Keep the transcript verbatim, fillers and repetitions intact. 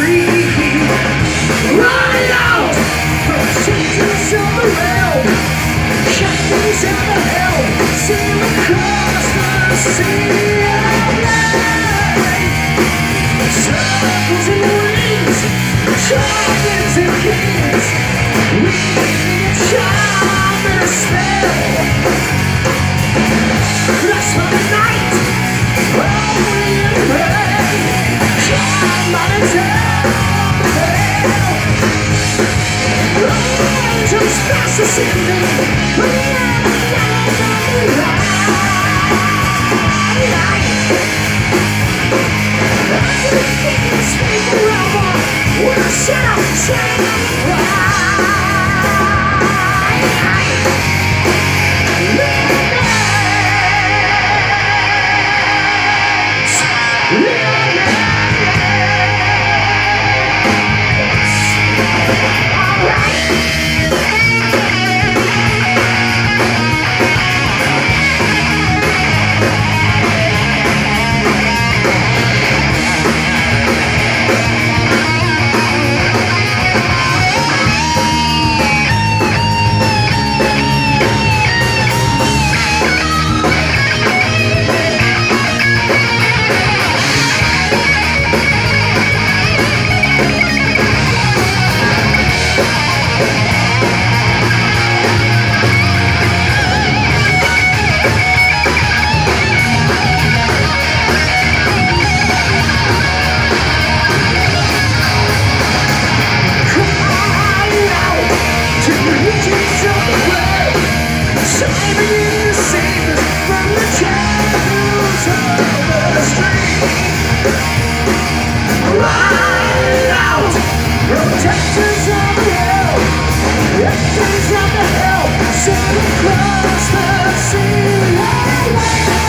free. Run out, protectors of the realm, captains in the helm, sail across the sea of night. Circles and wings, dragons and kings, we charm and a spell. Rest for the night, only in rain, climb on and tell the tale. Angels fast ascending, we are the eyes of the light. Speak forever, we'll shout, shout, protectors of the hell, captains of the hell, sail across the sea.